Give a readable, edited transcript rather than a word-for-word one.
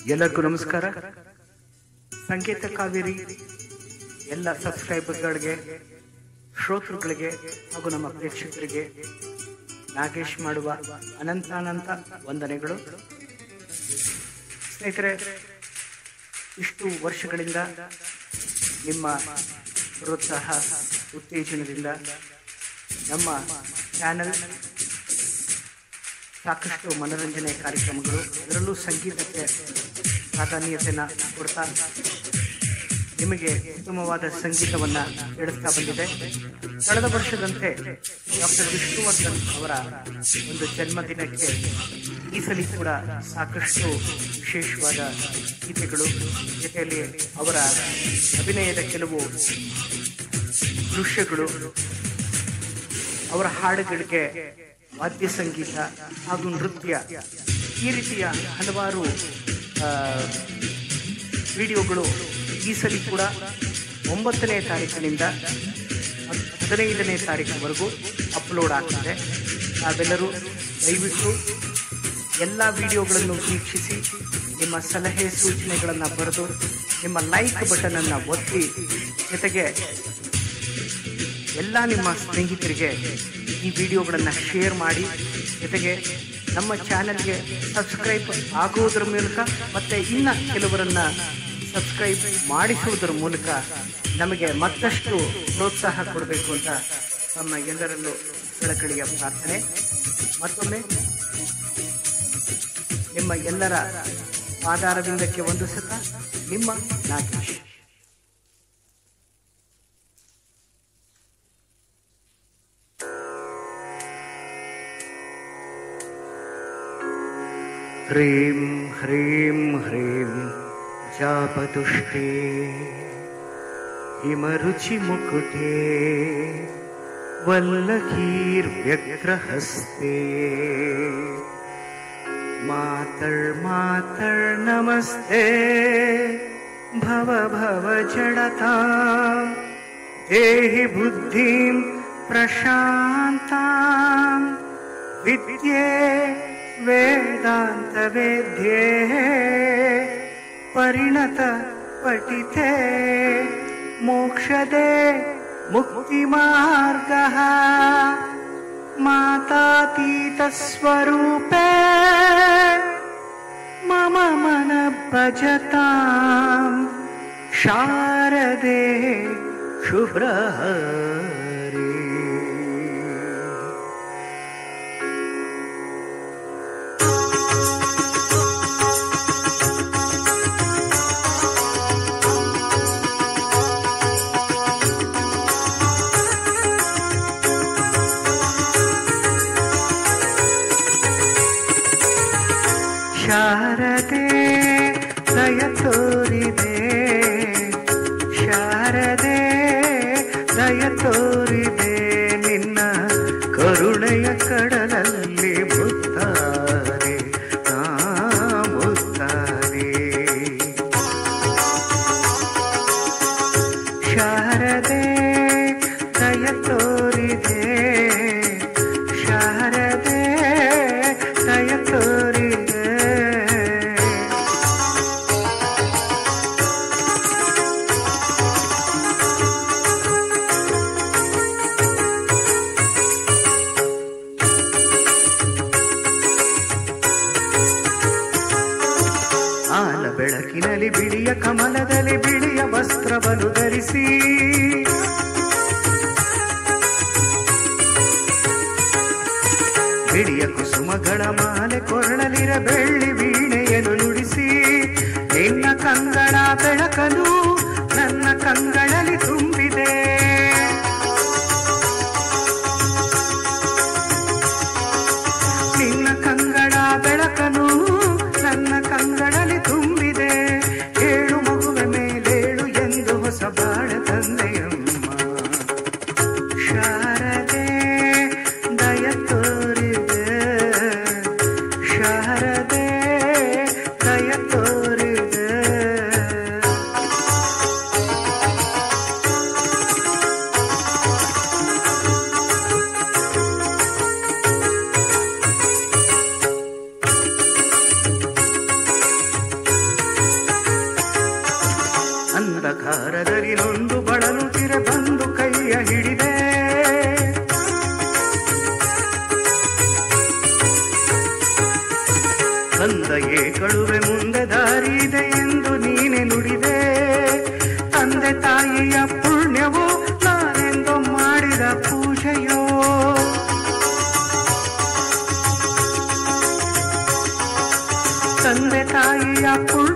ಎಲ್ಲರಿಗೂ ನಮಸ್ಕಾರ. ಸಂಗೀತ ಕಾವೇರಿ ಎಲ್ಲ ಸಬ್ಸ್ಕ್ರೈಬರ್ಗಳಿಗೆ, ಶ್ರೋತೃಗಳಿಗೆ ಹಾಗೂ ನಮ್ಮ ಪ್ರೇಕ್ಷಕರಿಗೆ ನಾಗೇಶ್ ಮಾಡುವ ಅನಂತಾನಂತ ವಂದನೆಗಳು. ಸ್ನೇಹಿತರೆ, ಇಷ್ಟು ವರ್ಷಗಳಿಂದ ನಿಮ್ಮ ಪ್ರೋತ್ಸಾಹ, ಉತ್ತೇಜನದಿಂದ ನಮ್ಮ ಚಾನೆಲ್ ಸಾಕಷ್ಟು ಮನೋರಂಜನೆ ಕಾರ್ಯಕ್ರಮಗಳು, ಅದರಲ್ಲೂ ಸಂಗೀತಕ್ಕೆ ಪ್ರಾಧಾನ್ಯತೆಯನ್ನು ಕೊಡ್ತಾ ನಿಮಗೆ ಉತ್ತಮವಾದ ಸಂಗೀತವನ್ನು ನೀಡುತ್ತಾ ಬಂದಿದೆ. ಕಳೆದ ವರ್ಷದಂತೆ ಡಾಕ್ಟರ್ ವಿಷ್ಣುವರ್ಧನ್ ಅವರ ಒಂದು ಜನ್ಮದಿನಕ್ಕೆ ಈ ಸಲ ಕೂಡ ಸಾಕಷ್ಟು ವಿಶೇಷವಾದ ಗೀತೆಗಳು, ಜೊತೆಯಲ್ಲಿ ಅವರ ಅಭಿನಯದ ಕೆಲವು ದೃಶ್ಯಗಳು, ಅವರ ಹಾಡುಗಳಿಗೆ ವಾದ್ಯ ಸಂಗೀತ ಹಾಗೂ ನೃತ್ಯ, ಈ ರೀತಿಯ ಹಲವಾರು ವಿಡಿಯೋಗಳು ಈ ಸಲ ಕೂಡ 9ನೇ ತಾರೀಕಿನಿಂದ 15ನೇ ತಾರೀಕಿನವರೆಗೂ ಅಪ್ಲೋಡ್ ಆಗ್ತದೆ. ನಾವೆಲ್ಲರೂ ದಯವಿಟ್ಟು ಎಲ್ಲ ವಿಡಿಯೋಗಳನ್ನು ವೀಕ್ಷಿಸಿ ನಿಮ್ಮ ಸಲಹೆ ಸೂಚನೆಗಳನ್ನು ಬರೆದು ನಿಮ್ಮ ಲೈಕ್ ಬಟನನ್ನು ಒತ್ತಿ, ಜೊತೆಗೆ ಎಲ್ಲ ನಿಮ್ಮ ಸ್ನೇಹಿತರಿಗೆ ಈ ವಿಡಿಯೋಗಳನ್ನು ಶೇರ್ ಮಾಡಿ, ಜೊತೆಗೆ ನಮ್ಮ ಚಾನೆಲ್ಗೆ ಸಬ್ಸ್ಕ್ರೈಬ್ ಆಗುವುದರ ಮೂಲಕ ಮತ್ತು ಇನ್ನು ಕೆಲವರನ್ನು ಸಬ್ಸ್ಕ್ರೈಬ್ ಮಾಡಿಸುವುದರ ಮೂಲಕ ನಮಗೆ ಮತ್ತಷ್ಟು ಪ್ರೋತ್ಸಾಹ ಕೊಡಬೇಕು ಅಂತ ನಮ್ಮ ಎಲ್ಲರಲ್ಲೂ ಕಳಕಳಿಯ ಪ್ರಾರ್ಥನೆ. ಮತ್ತೊಮ್ಮೆ ನಿಮ್ಮ ಎಲ್ಲರ ಆಧಾರವಿಂದಕ್ಕೆ ವಂದಿಸುತ್ತಾ ನಿಮ್ಮ ನಾಗೇಶ್. ಹ್ರೀಂ ಹ್ರೀಂ ಹ್ರೀಂ ಜಾಪತುಷ್ಟೇ ಹಿಮರುಚಿ ಮುಕುಟೇ ವಲ್ಲಕೀರ್ವ್ಯಗ್ರಹಸ್ತೆ ಮಾತಳ್ ಮಾತಳ್ ನಮಸ್ತೆ ಭವ ಭವ ಜಡತಾಂ ದೇಹಿ ಬುದ್ಧಿಂ ಪ್ರಶಾಂತಾಂ ವಿದ್ಯೆ ವೇದಾಂತ ವೇದ್ಯೆ ಪರಿಣತ ಪಠಿತೆ ಮೋಕ್ಷದೆ ಮುಕ್ತಿ ಮಾರ್ಗಃ ಮಾತಾತೀತ ಸ್ವರೂಪೇ ಮಮ ಮನ ಭಜತಾಂ ಶಾರದೆ ಶುಭ್ರಹರಿ. ಶಾರದೆ ದಯ ತೋರಿದೆ, ಶಾರದೆ ದಯ ತೋರಿದೆ, ನಿನ್ನ ಕರುಣೆಯ ಕಡಲಲ್ಲಿ ಮುತ್ತಾರೆ ನಾ ಮುತ್ತಾರೆ. ಶಾರದೆ ದಯ ತೋರಿದೆ, ಶಾರದೆ ದಯ ತೋರಿದೆ. ಆಲ ಬೆಳಕಿನಲ್ಲಿ ಬಿಳಿಯ ಕಮಲದಲ್ಲಿ ಬಿಳಿಯ ವಸ್ತ್ರವನ್ನು ಧರಿಸಿ, ಬಿಳಿಯ ಕುಸುಮಗಳ ಮಾಲೆ ಕೊರಳಲಿರ ಬೆಳ್ಳಿ ವೀಣೆಯನ್ನು ನುಡಿಸಿ, ನಿನ್ನ ಕಂಗಳ ಬೆಳಕನು ನನ್ನ ಕಂಗಳಲ್ಲಿ ತುಂಬಿದೆ. ನಿನ್ನ ಕಂಗಳ ಬೆಳಕನು ನನ್ನ ಕಂಗಳಲ್ಲಿ ತುಂಬಿದೆ. ಏಳು ಮಗುವ ಮೇಲೇಳು ಎಂದು ಹೊಸ ಬಾಳ ತಂದೆಯಮ್ಮ. ಶಾರದೆ ದಯ ತೋರಿದೆ, ಶಾರದೆ ಕಳುವೆ ಮುಂದೆ ದಾರಿ ಇದೆ ಎಂದು ನೀನೆ ನುಡಿದೆ. ತಂದೆ ತಾಯಿಯ ಪುಣ್ಯವು ನಾನೆಂದು ಮಾಡಿದ ಪೂಜೆಯೋ. ತಂದೆ ತಾಯಿಯ